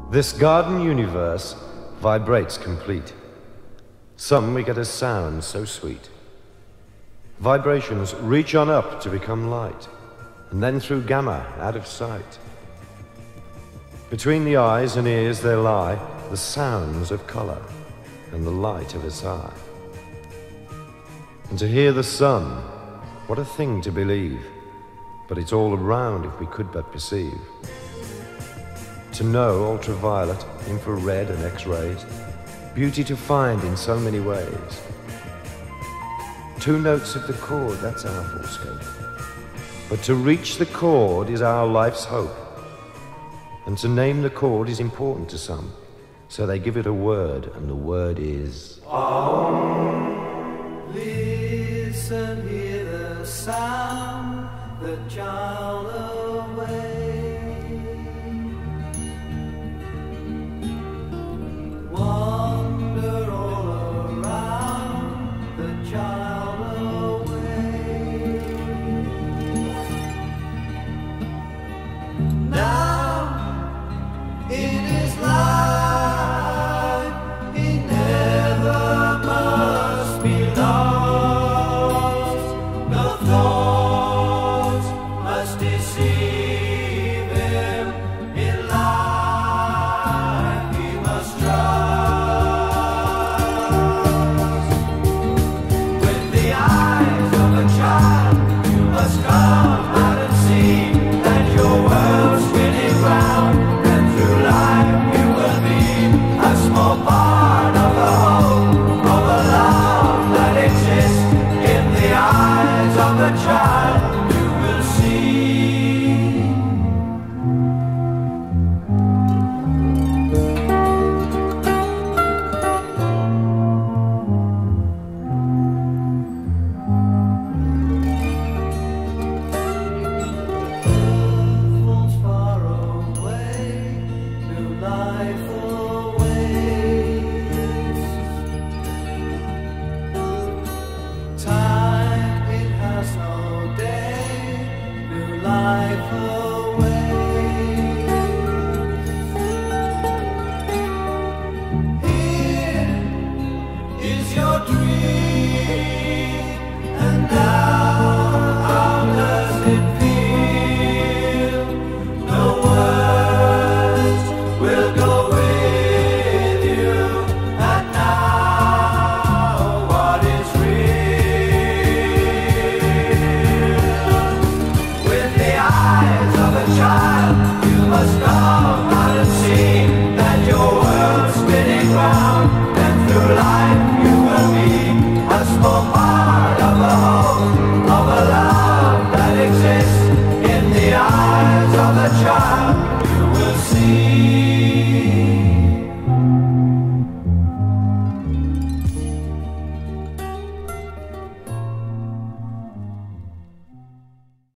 This garden universe vibrates complete. Some we get a sound so sweet. Vibrations reach on up to become light, and then through gamma out of sight. Between the eyes and ears there lie the sounds of color and the light of a sigh. And to hear the sun, what a thing to believe, but it's all around if we could but perceive. To know ultraviolet, infra-red and X-rays, beauty to find in so many ways. 2 notes of the chord, that's our fluoroscope. But to reach the chord is our life's hope. And to name the chord is important to some, so they give it a word, and the word is Om. Listen, hear the sound, the child away. Wander all around, the child away. Now, in his life, he never must be lost. No thoughts must deceive him. In life, he must trust. With the eyes of a child, you must come out and see that your world's spinning round. A small part of the whole, of a love that exists in the eyes of the child you will see. Falls far away, new life life away. Here is your dream, and now how does it feel? No words will go with you, and now what is child, you must come out and see that your world's spinning round, and through life you will be a small part of the whole, of a love that exists in the eyes of the child you will see.